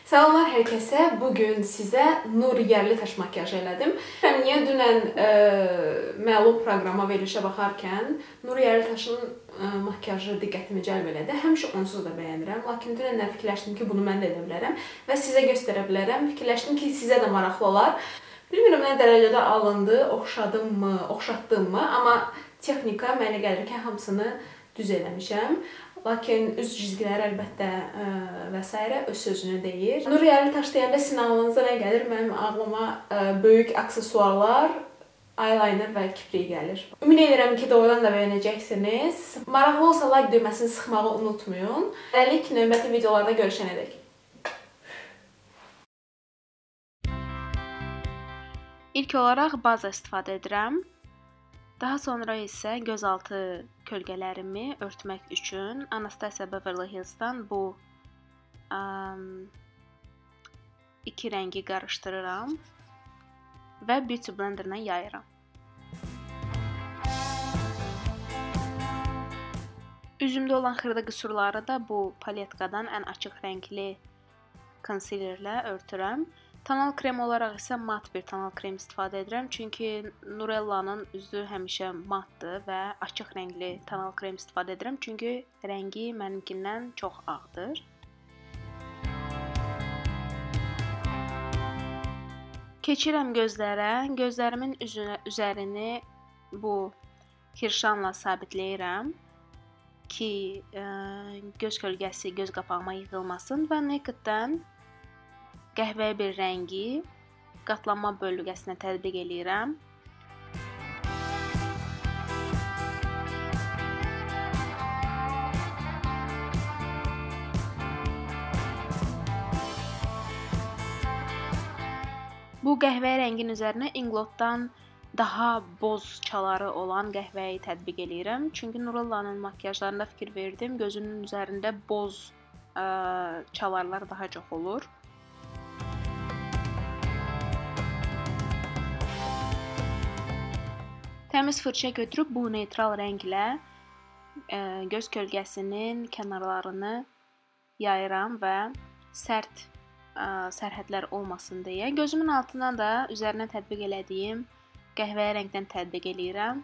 Salamlar hər kəsə. Bugün sizə Nur Yerlitaş makyajı elədim. Niyə dünən məlum proqrama verilişə baxarkən Nur Yerlitaşın makyajı diqqətimi cəlb elədi. Həmişə onsuz da bəyənirəm, lakin dünənlər fikirləşdim ki, bunu mən də edə bilərəm və sizə göstərə bilərəm. Fikirləşdim ki, sizə də maraqlı olar. Bilmirəm nə dərəcədə alındı, oxşadımmı, oxşatdımmı, amma texnika mənə gəlir ki, hamısını düz eləmişəm. Lakin üz cizgiləri əlbəttə və s. öz sözünü deyir. Nur Yerlitaş deyəndə sizin ağlınıza nə gəlir? Mənim ağlıma böyük aksesuarlar, eyeliner və kiprik gəlir. Ümid edirəm ki, doğrudan da bəyənəcəksiniz. Maraqlı olsa like düyməsini sıxmağı unutmayın. Hələlik növbəti videolarda görüşənədək. İlk olaraq baza istifadə edirəm. Daha sonra isə gözaltı kölgələrimi örtmək üçün Anastasia Beverly Hills'dan bu iki rəngi qarışdırıram və Beauty Blender'la yayıram. Üzümdə olan xırda qüsurları da bu paletkadan ən açıq rəngli konsilerlə örtürəm. Tonal krem olaraq isə mat bir tonal krem istifadə edirəm. Çünki Nurella'nın üzü həmişə matdır və açıq rəngli tonal krem istifadə edirəm. Çünki rəngi mənimkindən çox ağdır. Keçirəm gözlərə. Gözlərimin üzərini bu kirşanla sabitləyirəm ki, göz kölgəsi göz qapağıma yığılmasın və Naked'dən qəhvəyi bir rəngi qatlanma bölgəsinə tətbiq eləyirəm. Bu qəhvəyi rəngin üzərinə Inglot'dan daha boz çaları olan qəhvəyi tətbiq eləyirəm. Çünki Nurella'nın makyajlarında fikir verdim, gözünün üzərində boz çalarlar daha çox olur. Təmiz fırça götürüb bu neytral rənglə göz kölgəsinin kənarlarını yayıram və sərt sərhədlər olmasın deyə. Gözümün altına da üzərinə tətbiq elədiyim qəhvəyi rəngdən tətbiq eləyirəm.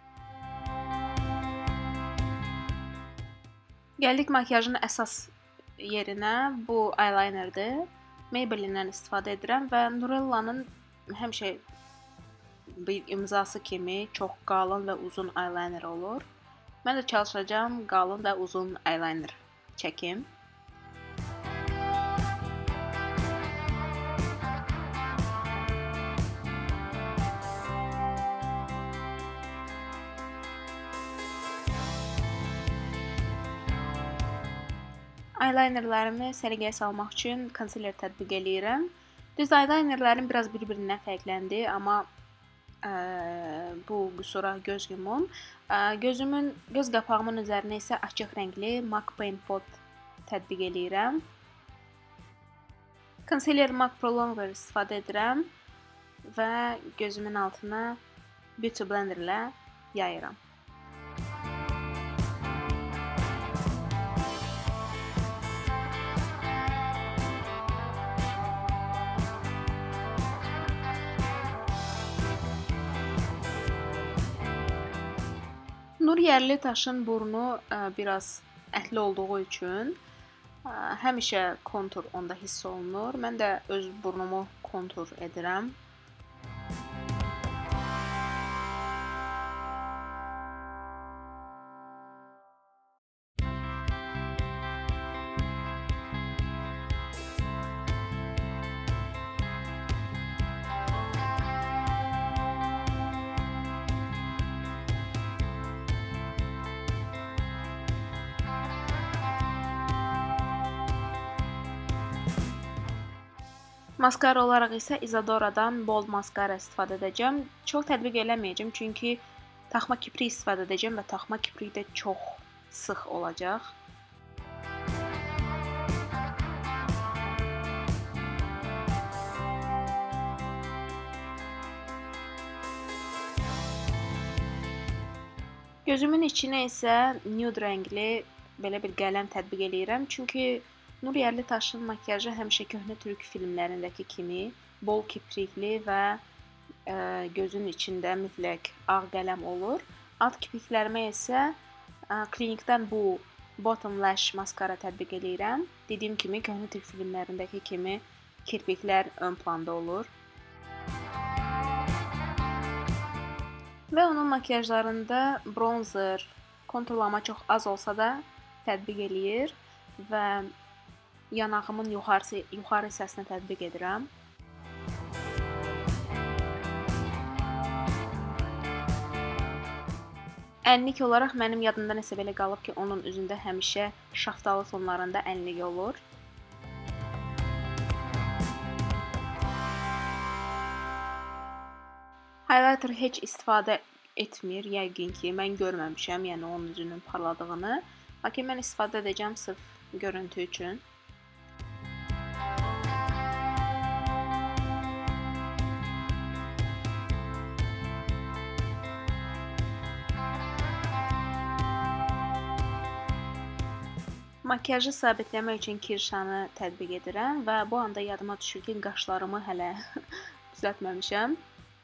Gəldik makyajın əsas yerinə. Bu eyelinerdir. Maybelline'dən istifadə edirəm və Nurella'nın həmişə bir imzası kimi çox qalın və uzun eyeliner olur. Mən də çalışacağım qalın və uzun eyeliner çəkim. Eyelinerlərimi səliqəyə salmaq üçün konsiler tətbiq eləyirəm. Düz eyelinerlərim biraz bir-birindən fərqləndi, amma bu qüsura göz yumum. Gözümün göz qapağımın üzərinə isə açıq rəngli MAC Paint Pot tətbiq eləyirəm. Concealer MAC Pro Longwear istifadə edirəm və gözümün altına Beauty Blender ilə yayıram. Nur Yerlitaşın burnu biraz ətli olduğu üçün həmişə kontur onda hiss olunur. Mən də öz burnumu kontur edirəm. Maskara olaraq isə Isadora'dan Bold maskara istifadə edəcəm. Çox tətbiq eləməyəcəm, çünki taxma kiprik istifadə edəcəm və taxma kiprik də çox sıx olacaq. Gözümün içinə isə nude rəngli belə bir qələm tətbiq eləyirəm. Çünki Nur Yerlitaşın makiyajı həmişə köhnə türk filmlərindəki kimi bol kiprikli və gözün içində mütləq ağ qələm olur. Alt kirpiklərimə isə Klinikdən bu Bottom Lash maskara tətbiq edirəm. Dediyim kimi köhnə türk filmlərindəki kimi kirpiklər ön planda olur. Və onun makiyajlarında bronzer, konturlama çox az olsa da tətbiq eləyir və yanağımın yuxarı hissəsinə tətbiq edirəm. Ənlik olaraq mənim yadımda nəsə belə qalıb ki, onun üzündə həmişə şaftalı tonlarında ənlik olur. Highlighter heç istifadə etmir, yəqin ki, mən görməmişəm, yəni onun üzünün parladığını. Lakin mən istifadə edəcəm sırf görüntü üçün. Makiyajı sabitləmək üçün kirşanı tətbiq edirəm və bu anda yadıma düşür ki, qaşlarımı hələ düzəltməmişəm.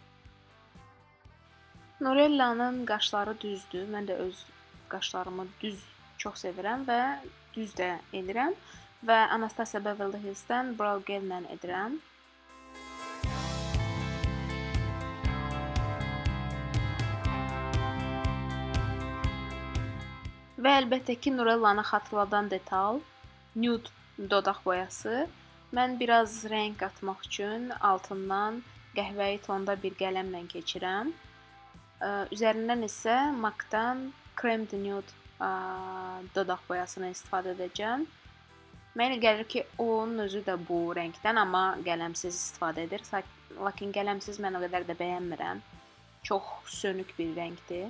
Nurellanın qaşları düzdür. Mən də öz qaşlarımı düz çox sevirəm və düz də edirəm və Anastasia Beverly Hills'dən brow gel ilə edirəm. Və əlbəttə ki, Nurellanı xatırladan detal nude dodaq boyası. Mən biraz rəng qatmaq üçün altından qəhvəyi tonda bir qələmlə keçirəm. Üzərindən isə MAC-dan Creme de Nude dodaq boyasını istifadə edəcəm. Mənə gəlir ki, onun özü də bu rəngdən, amma qələmsiz istifadə edir. Lakin qələmsiz mən o qədər də bəyənmirəm. Çox sönük bir rəngdir.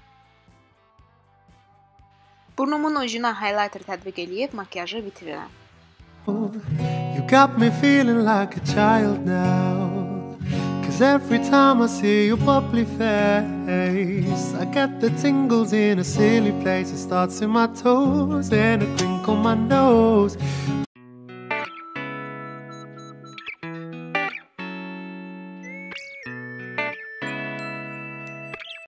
Burnumun ucuna highlighter tətbiq eləyib makiyajı bitirirəm. You got me feeling like a child now, 'cause every time I see your bubbly face, I get the tingles in a silly place. It starts in my toes and a crinkle on my nose.